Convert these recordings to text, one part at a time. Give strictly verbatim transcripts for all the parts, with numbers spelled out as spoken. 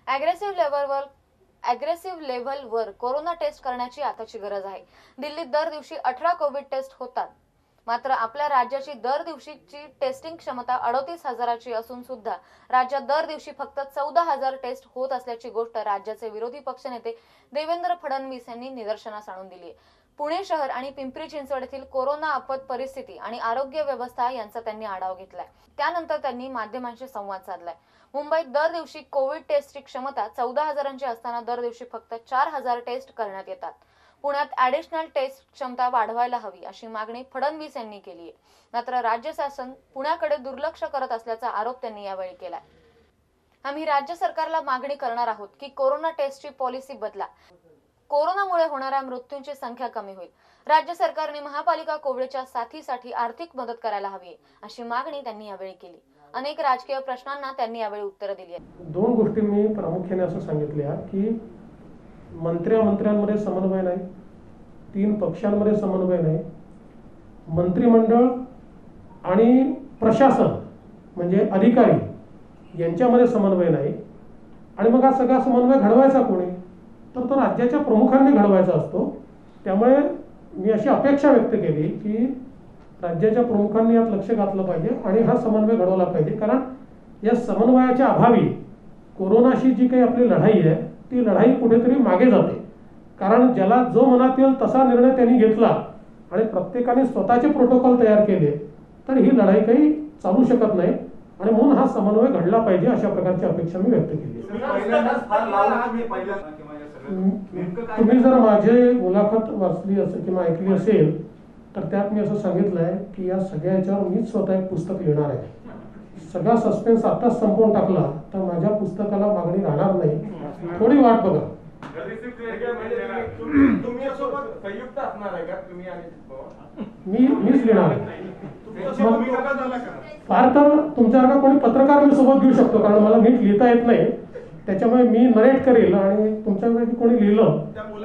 Aggressive लेव्हलवर aggressive लेव्हलवर corona taste करण्याची आताची गरज आहे। दिल्लीत दर दिवशी अठरा कोविड टेस्ट होतात, मात्र आपल्या राज्याची दर दिवशीची टेस्टिंग क्षमता अडतीस हजाराची असून सुद्धा राज्यात दर दिवशी फक्त चौदा हजार टेस्ट होत असल्याची गोष्ट राज्याचे विरोधी पक्षनेते देवेंद्र फडणवीस यांनी निदर्शनास आणून दिली आहे। पुणे शहर आणि पिंपरी चिंचवड येथील कोरोना आपत परिस्थिती आणि आरोग्य व्यवस्था यांचा त्यांनी आढावा घेतलाय। त्यानंतर त्यांनी माध्यमांशी संवाद साधलाय। मुंबईत दर दिवशी कोविड टेस्टची क्षमता चौदा हजारांची असताना दर दिवशी फक्त चार हजार टेस्ट करण्यात येतात। पुण्यात ॲडिशनल टेस्ट क्षमता वाढवायला हवी अशी मागणी फडणवीस यांनी केली आहे। मात्र राज्य शासन पुण्याकडे दुर्लक्ष करत असल्याचा आरोप त्यांनी यावेळी केलाय। आम्ही राज्य सरकारला मागणी करणार आहोत की कोरोना टेस्टची पॉलिसी बदला। कोरोनामुळे होणाऱ्या मृत्यूंची संख्या कमी होईल। राज्य सरकारने महापालिका कोविडच्या साथीसाठी आर्थिक मदत करायला हवी अशी मागणी त्यांनी यावेळी केली। अनेक राजकीय प्रश्नांना त्यांनी यावेळी उत्तर दिली आहेत। दोन गोष्टी मी प्रामुख्याने असं सांगितल्या की मंत्र्या मंत्र्यांमध्ये समन्वय नाही, तीन पक्षांमध्ये समन्वय नाही, मंत्रिमंडळ आणि प्रशासन म्हणजे अधिकारी यांच्यामध्ये समन्वय नाही। आणि मग हा सगळा समन्वय घडवायचा कोणी? तर तो राज्याच्या प्रमुखांनी घडवायचा असतो। त्यामुळे मी अशी अपेक्षा व्यक्त केली की राज्याच्या प्रमुखांनी यात लक्ष घातलं पाहिजे आणि हा समन्वय घडवला पाहिजे, कारण या समन्वयाच्या अभावी कोरोनाशी जी काही आपली लढाई आहे ती लढाई कुठेतरी मागे जाते। कारण ज्याला जो मनात येईल तसा निर्णय त्यांनी घेतला आणि प्रत्येकाने स्वतःचे प्रोटोकॉल तयार केले तर ही लढाई काही चालू शकत नाही आणि म्हणून हा समन्वय घडला पाहिजे अशा प्रकारची अपेक्षा मी व्यक्त केली। तुम्ही जर माझे मुलाखत वाचली असेल किंवा ऐकली असेल तर त्यात मी असं सांगितलं आहे की या सगळ्या याच्यावर मीच स्वतः एक पुस्तक लिहिणार आहे। सगळा सस्पेन्स आताच संपवून टाकला तर माझ्या पुस्तकाला मागणी राहणार नाही, थोडी वाट बघा। मी मीच लिहिणार आहे। फार तर तुमच्यासारखा कोणी पत्रकार मी सोबत घेऊ शकतो, कारण मला नीट लिहिता येत नाही, त्याच्यामुळे मी नरेट करेल आणि तुमच्यापैकी कोणी लिहिलं।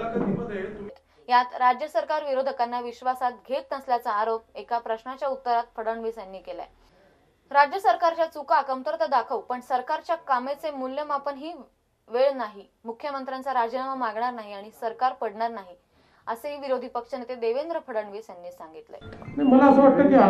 यात राज्य सरकार विरोधकांना विश्वासात घेत नसल्याचा आरोप एका प्रश्नाच्या उत्तरात फडणवीस यांनी केलाय। राज्य सरकारच्या चुका कमतरता दाखवू, पण सरकारच्या कामेचे मूल्यमापन ही वेळ नाही। मुख्यमंत्र्यांचा राजीनामा मागणार नाही आणि सरकार पडणार नाही असेही विरोधी पक्षनेते देवेंद्र फडणवीस यांनी सांगितलंय। मला असं वाटतं की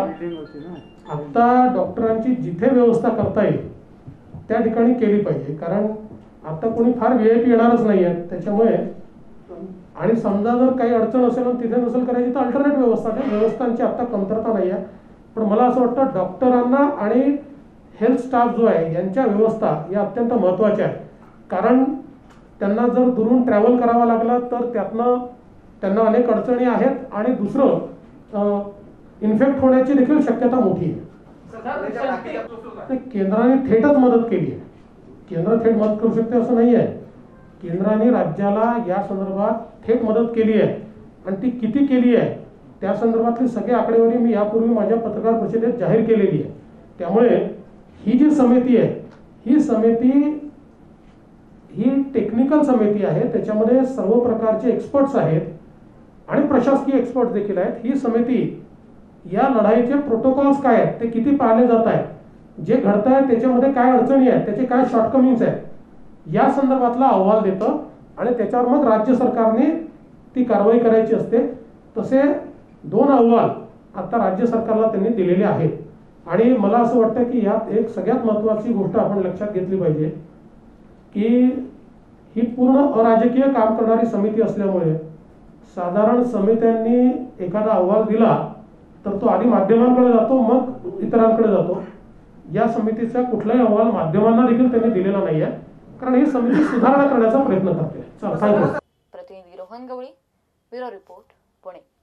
आता डॉक्टरांची जिथे व्यवस्था करता येईल त्या ठिकाणी केली पाहिजे, कारण आता कोणी फार व्हीआयपी येणारच नाही आहे। त्याच्यामुळे आणि समजा जर काही अडचण असेल आणि तिथे नसेल करायची तर अल्टरनेट व्यवस्था आहे। व्यवस्थांची आता कमतरता नाही आहे, पण मला असं वाटतं डॉक्टरांना आणि हेल्थ स्टाफ जो आहे यांच्या व्यवस्था या अत्यंत महत्त्वाच्या आहेत, कारण त्यांना जर दुरून ट्रॅव्हल करावं लागलं तर त्यातनं त्यांना अनेक अडचणी आहेत आणि दुसरं इन्फेक्ट होण्याची देखील शक्यता मोठी आहे। केंद्राने थेटच मदत केली आहे, केंद्र थेट मदत करू शकते असं नाही आहे। केंद्राने राज्याला या संदर्भात थेट मदत केली आहे आणि ती किती केली आहे त्या संदर्भातली सगळी आकडेवारी मी यापूर्वी माझ्या पत्रकार परिषदेत जाहीर केलेली आहे। त्यामुळे ही जी समिती आहे ही समिती ही टेक्निकल समिती आहे, त्याच्यामध्ये सर्व प्रकारचे एक्सपर्ट्स आहेत आणि प्रशासकीय एक्सपर्ट देखील आहेत। ही समिती या लढाईचे प्रोटोकॉल्स काय आहेत ते किती पाळले जात आहेत, जे घडत आहे त्याच्यामध्ये काय अडचणी आहेत, त्याचे काय शॉर्टकमिंग्स आहेत या संदर्भातला अहवाल देतं आणि त्याच्यावर मग राज्य सरकारने ती कारवाई करायची असते। तसे दोन अहवाल आता राज्य सरकारला त्यांनी दिलेले आहेत आणि मला असं वाटतं की यात एक सगळ्यात महत्त्वाची गोष्ट आपण लक्षात घेतली पाहिजे की ही पूर्ण अराजकीय काम करणारी समिती असल्यामुळे साधारण समित्यांनी एखादा अहवाल दिला तर तो आधी माध्यमांकडे जातो मग इतरांकडे जातो। या समितीचा कुठलाही अहवाल माध्यमांना देखील त्यांनी दिलेला नाही आहे, कारण ही समिती सुधारणा करण्याचा प्रयत्न करते। प्रतिनिधी रोहन गवळी, ब्युरो रिपोर्ट, पुणे।